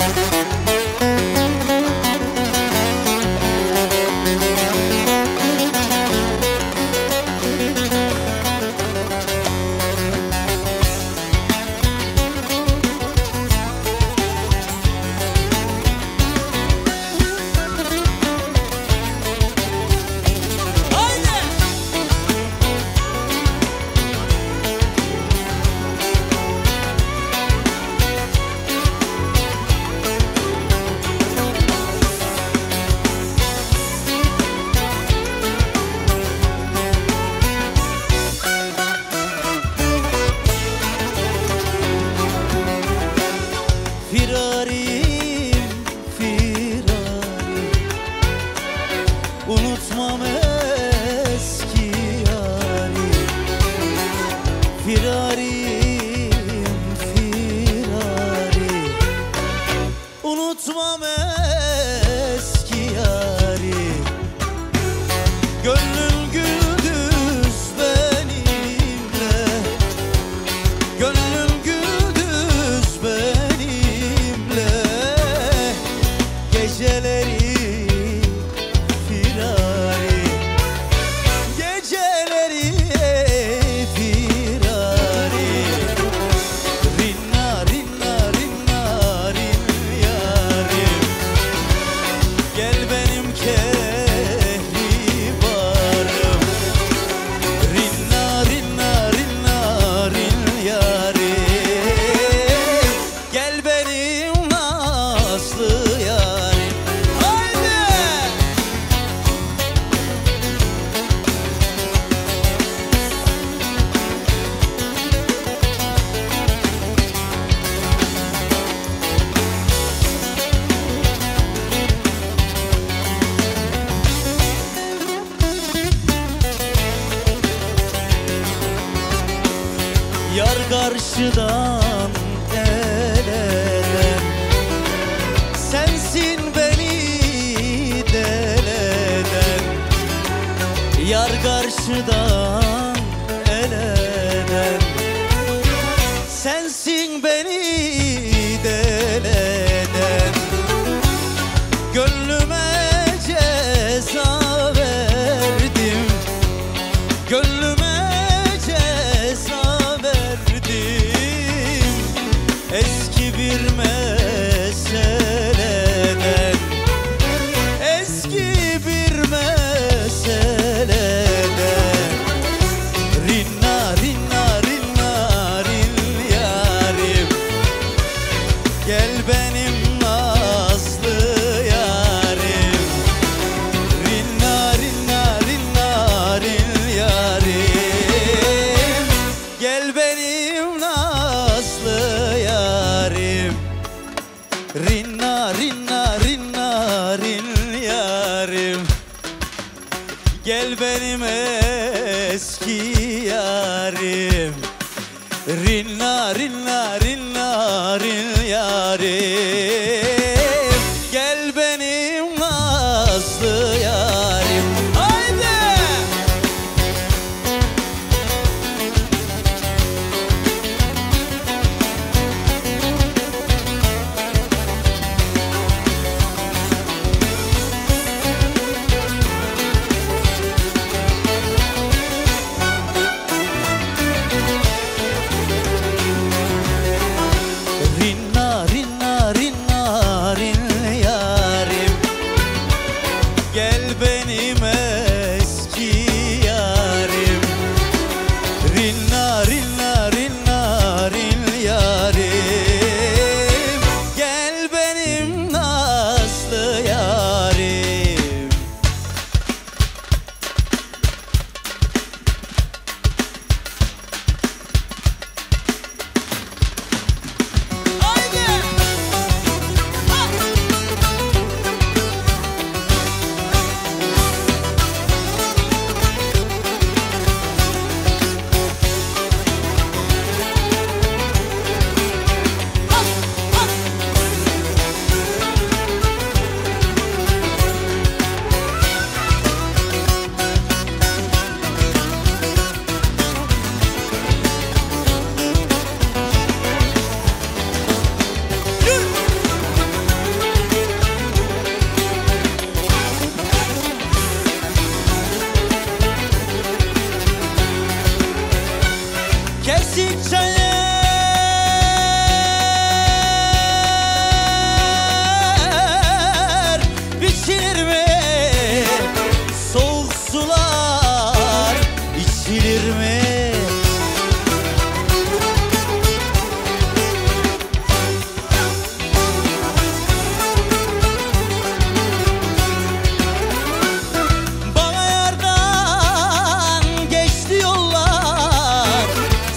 Firarim, firarim, unutmam eski yarim. Firarim, firarim, unutmam eski yarim. Gönlüm gündüz benimle, gönlüm gündüz benimle, geceleri firari, geceleri firari. Rinna rinna rinna rin yarim, gel benim kehribarım. Rinna rinna rinna rin yarim, gel benim nazlı yarim. Haydi! Yar karşıdan el eden, sensin beni deleden. Yar karşıdan el eden, sensin beni deleden. Gönlüme ceza verdim, gönlüme ceza verdim. Eski bir meseleden, eski bir meseleden. Rinna rinna rinna rin yarim, gel benim nazlı yarim. Rinna rinna rinna rin yarim, gel benim nazlı yarim. Rinna rinna rinna rin yarim, gel benim eski yarim. Rinna rinna rinna rin yarim, gel benim nazlı yarim. Haydi! Rinna rinna rinna rin yarim, gel benim eski yarim. Rinna rinna rinna rin yarim, gel benim nazlı yarim. Haydi!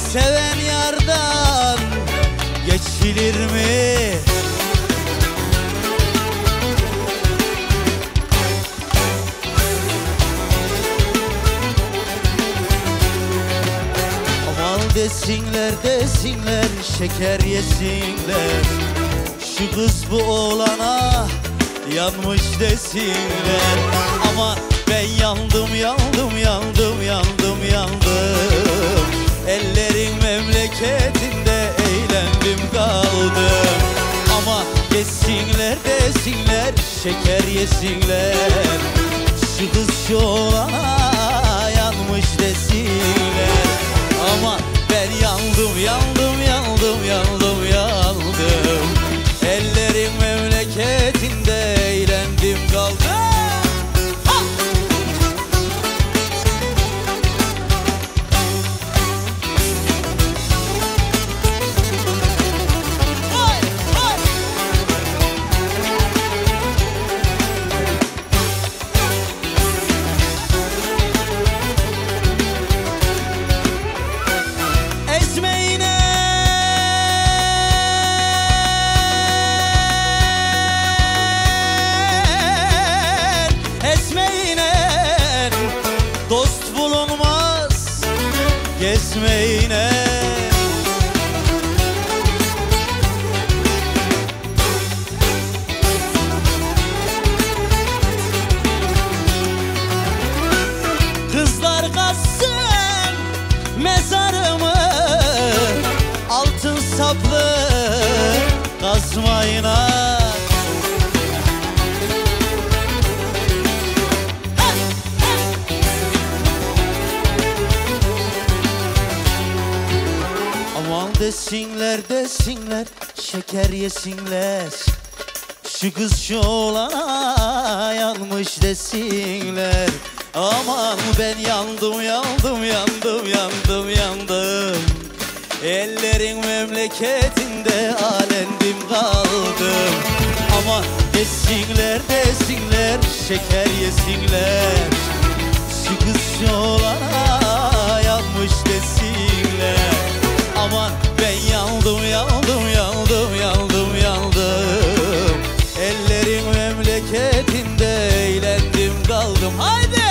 Seven yardan geçilir mi? Aman desinler desinler, şeker yesinler, şu kız bu oğlana yanmış desinler. Ama ben yandım yandım yandım yandım yandım, ellerin memleketinde eğlendim kaldım. Ama desinler desinler, şeker yesinler, şu kız şu oğlana yanmış desinler. Ama ben yandım yandım yandım yandım yandım, ellerin memleketinde eğlendim kaldım. Gezmeyine kızlar kazsın mezarımı, altın saplı kazmayına. Desinler desinler, şeker yesinler, şu kız şu oğlana yanmış desinler. Aman ben yandım yandım yandım yandım yandım, ellerin memleketinde alendim kaldım. Ama desinler desinler, şeker yesinler, şu kız şu oğlana yanmış desinler. Aman ben yandım yandım yandım yandım yandım, ellerin memleketinde eğlendim kaldım. Haydi!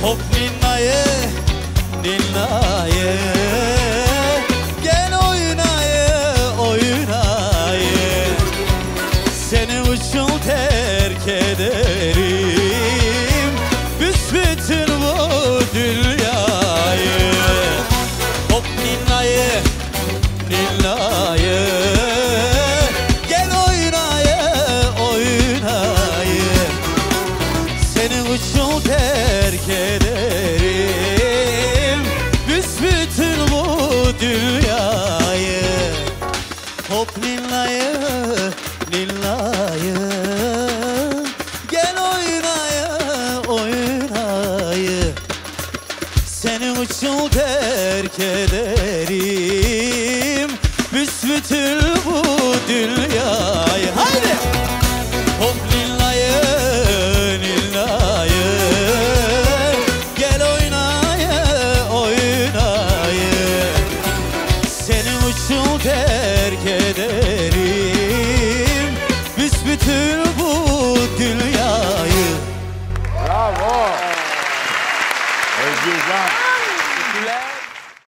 Hop ninnayı, ninnayı, gel oynayı, oynayı. Seni uçum terk ederim, büsbütün bu dünyayı. Hop ninnayı, ninnayı, gel oynayı, oynayı. Seni uçum terk ederim, büsbütün bu dünyayı. Hop ninnayı, ninnayı, gel oynayı, oynayı. Seni uçum terk ederim, büsbütün bu dünyayı. Haydi! Hop ninnayı, ninnayı, gel oynayı, oynayı. Seni uçum terk ederim, büsbütün bu dünyayı. Bravo. Özgürcan. Teşekkürler.